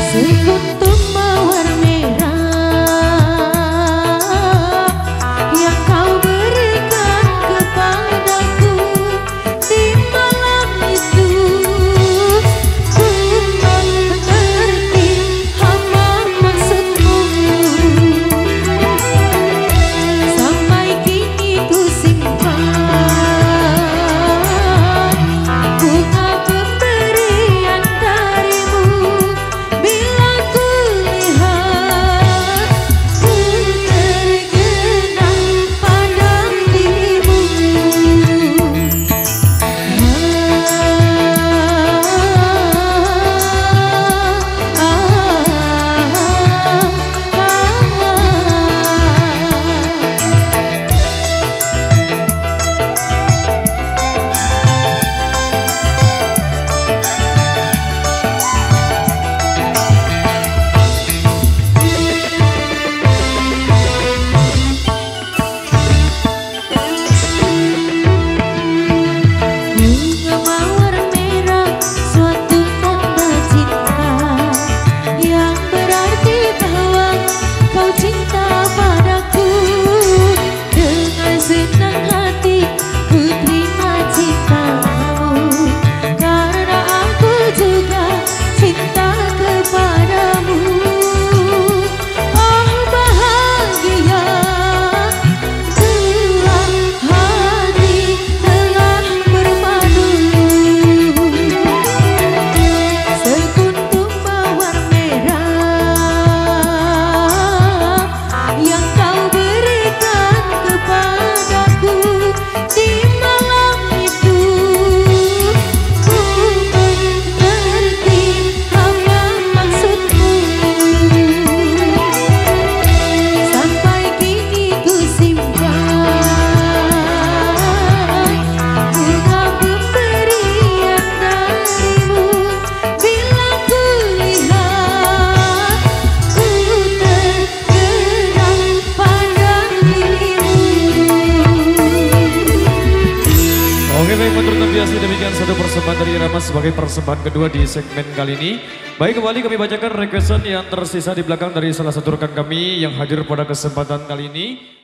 Sekuntum mawar merah yang kau berikan kepadaku di malam itu, ku mengerti apa maksudmu. Sampai kini ku simpan bunga pemberian darimu. Bila ku lihat, ku tergenang pada dirimu. Bunga mawar merah, suatu tanda cinta yang berarti bahwa kau cinta padaku. Dengan senang hati ku terima cintamu, karena aku juga cinta kepadamu. Oh bahagia, dua hati telah berpadu. Sekuntum mawar merah yang kau berikan kepadaku di malam itu, ku mengerti apa maksudmu. Sampai kini ku simpan bunga pemberian darimu. Bila ku lihat, ku tergenang pada dirimu. Oke baik, menurut biasa demikian satu persembahan dari Irama sebagai persembahan kedua di segmen kali ini. Baik, kembali kami bacakan requestan yang tersisa di belakang dari salah satu rekan kami yang hadir pada kesempatan kali ini.